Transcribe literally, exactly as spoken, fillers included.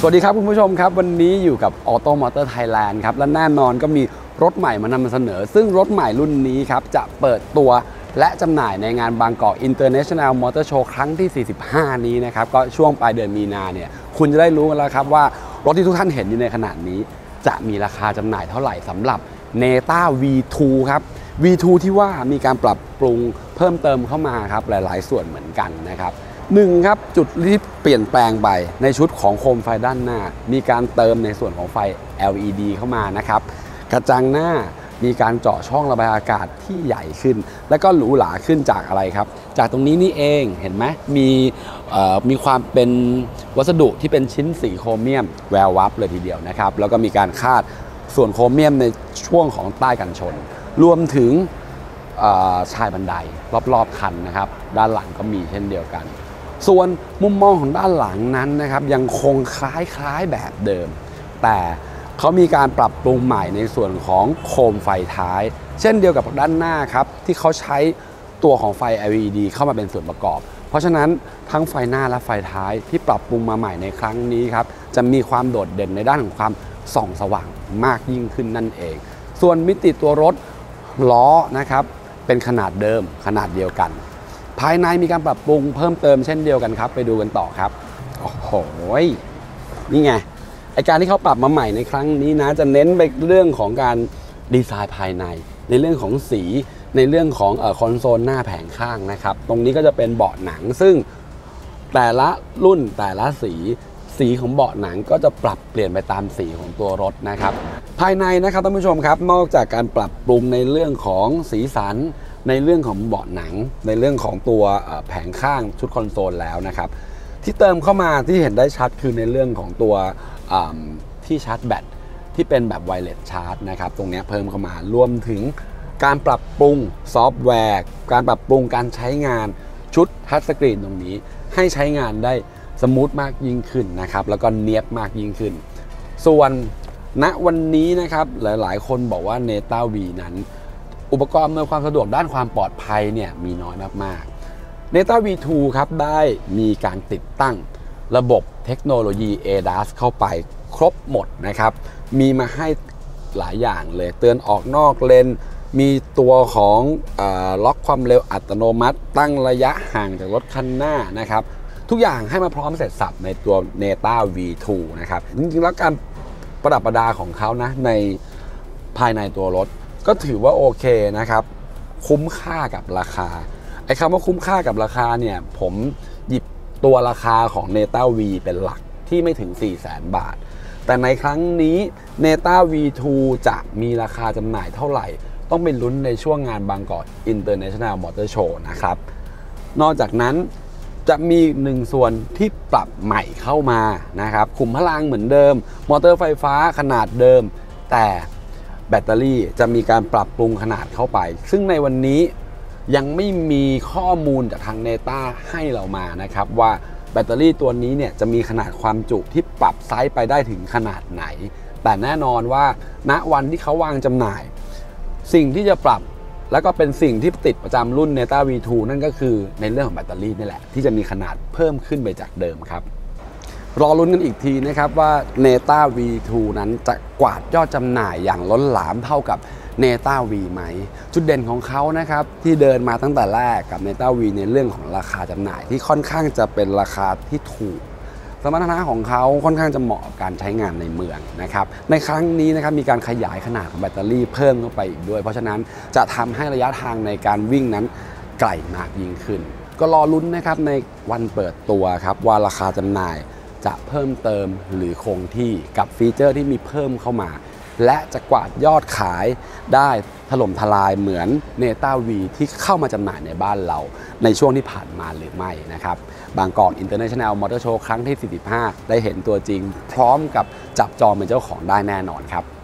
วัสดีครับคุณผู้ชมครับวันนี้อยู่กับ Auto Motor Thailand ครับและแน่นอนก็มีรถใหม่มานำเสนอซึ่งรถใหม่รุ่นนี้ครับจะเปิดตัวและจำหน่ายในงานบางกอก International Motor Show ครั้งที่ สี่สิบห้า นี้นะครับก็ช่วงปลายเดือนมีนาเนี่ยคุณจะได้รู้กันแล้วครับว่ารถที่ทุกท่านเห็นอยู่ในขณะนี้จะมีราคาจำหน่ายเท่าไหร่สำหรับ เนต้า วี ทู ครับ วี ทู ที่ว่ามีการปรับปรุงเพิ่มเติมเข้ามาครับหลายๆส่วนเหมือนกันนะครับหนึ่งครับจุดที่เปลี่ยนแปลงไปในชุดของโคมไฟด้านหน้ามีการเติมในส่วนของไฟ แอล อี ดี เข้ามานะครับกระจังหน้ามีการเจาะช่องระบายอากาศที่ใหญ่ขึ้นและก็หรูหราขึ้นจากอะไรครับจากตรงนี้นี่เองเห็นไหมมีมีความเป็นวัสดุที่เป็นชิ้นสีโครเมียมแวววับเลยทีเดียวนะครับแล้วก็มีการคาดส่วนโครเมียมในช่วงของใต้กันชนรวมถึงชายบันไดรอบๆคันนะครับด้านหลังก็มีเช่นเดียวกันส่วนมุมมองของด้านหลังนั้นนะครับยังคงคล้ายๆแบบเดิมแต่เขามีการปรับปรุงใหม่ในส่วนของโคมไฟท้ายเช่นเดียวกับด้านหน้าครับที่เขาใช้ตัวของไฟ แอล อี ดี เข้ามาเป็นส่วนประกอบเพราะฉะนั้นทั้งไฟหน้าและไฟท้ายที่ปรับปรุงมาใหม่ในครั้งนี้ครับจะมีความโดดเด่นในด้านของความส่องสว่างมากยิ่งขึ้นนั่นเองส่วนมิติตัวรถล้อนะครับเป็นขนาดเดิมขนาดเดียวกันภายในมีการปรับปรุงเพิ่มเติมเช่นเดียวกันครับไปดูกันต่อครับโอ้โหนี่ไงไอการที่เขาปรับมาใหม่ในครั้งนี้นะจะเน้นไปเรื่องของการดีไซน์ภายในในเรื่องของสีในเรื่องของคอนโซลหน้าแผงข้างนะครับตรงนี้ก็จะเป็นเบาะหนังซึ่งแต่ละรุ่นแต่ละสีสีของเบาะหนังก็จะปรับเปลี่ยนไปตามสีของตัวรถนะครับภายในนะครับท่านผู้ชมครับนอกจากการปรับปรุงในเรื่องของสีสันในเรื่องของเบาะหนังในเรื่องของตัวแผงข้างชุดคอนโซลแล้วนะครับที่เติมเข้ามาที่เห็นได้ชัดคือในเรื่องของตัวที่ชาร์จแบตที่เป็นแบบไวเลสชาร์จนะครับตรงนี้เพิ่มเข้ามารวมถึงการปรับปรุงซอฟต์แวร์การปรับปรุงการใช้งานชุดทัชสกรีนตรงนี้ให้ใช้งานได้สมูทมากยิ่งขึ้นนะครับแล้วก็เนียบมากยิ่งขึ้นส่วนณวันนี้นะครับหลายๆคนบอกว่า เนต้า วี นั้นอุปกรณ์อำนวยความสะดวกด้านความปลอดภัยเนี่ยมีน้อยมากๆ เนต้า วี ทู ครับได้มีการติดตั้งระบบเทคโนโลยี เอ ดาส เข้าไปครบหมดนะครับมีมาให้หลายอย่างเลยเตือนออกนอกเลนมีตัวของล็อกความเร็วอัตโนมัติตั้งระยะห่างจากรถคันหน้านะครับทุกอย่างให้มาพร้อมเสร็จสับในตัว เนต้า วี ทู นะครับจริงๆแล้วการประดับประดาของเขานะในภายในตัวรถก็ถือว่าโอเคนะครับคุ้มค่ากับราคาไอ้คำว่าคุ้มค่ากับราคาเนี่ยผมหยิบตัวราคาของ เนต้า วี เป็นหลักที่ไม่ถึง สี่แสน บาทแต่ในครั้งนี้ เนต้า วี ทู จะมีราคาจำหน่ายเท่าไหร่ต้องไปลุ้นในช่วงงานบางกอก International Motor Show นะครับนอกจากนั้นจะมีหนึ่งส่วนที่ปรับใหม่เข้ามานะครับขุมพลังเหมือนเดิมมอเตอร์ไฟฟ้าขนาดเดิมแต่แบตเตอรี่จะมีการปรับปรุงขนาดเข้าไปซึ่งในวันนี้ยังไม่มีข้อมูลจากทาง เนต้า ให้เรามานะครับว่าแบตเตอรี่ตัวนี้เนี่ยจะมีขนาดความจุที่ปรับไซส์ไปได้ถึงขนาดไหนแต่แน่นอนว่าณวันที่เขาวางจำหน่ายสิ่งที่จะปรับแล้วก็เป็นสิ่งที่ติดประจำรุ่น เนต้า วี ทู นั่นก็คือในเรื่องของแบตเตอรี่นี่แหละที่จะมีขนาดเพิ่มขึ้นไปจากเดิมครับรอลุ้นกันอีกทีนะครับว่า เนต้า วี ทู นั้นจะกวาดยอดจำหน่ายอย่างล้นหลามเท่ากับ เนต้า วี ไหมจุดเด่นของเขานะครับที่เดินมาตั้งแต่แรกกับ เนต้า วี ในเรื่องของราคาจำหน่ายที่ค่อนข้างจะเป็นราคาที่ถูกสมรรถนะของเขาค่อนข้างจะเหมาะกับการใช้งานในเมืองนะครับในครั้งนี้นะครับมีการขยายขนาดของแบตเตอรี่เพิ่มเข้าไปอีกด้วยเพราะฉะนั้นจะทำให้ระยะทางในการวิ่งนั้นไกลมากยิ่งขึ้นก็รอลุ้นนะครับในวันเปิดตัวครับว่าราคาจำหน่ายจะเพิ่มเติมหรือคงที่กับฟีเจอร์ที่มีเพิ่มเข้ามาและจะกวาดยอดขายได้ถล่มทลายเหมือน เนต้า วี ที่เข้ามาจำหน่ายในบ้านเราในช่วงที่ผ่านมาหรือไม่นะครับบางกอก International Motor Show ครั้งที่ สี่สิบห้า ได้เห็นตัวจริงพร้อมกับจับจองเป็นเจ้าของได้แน่นอนครับ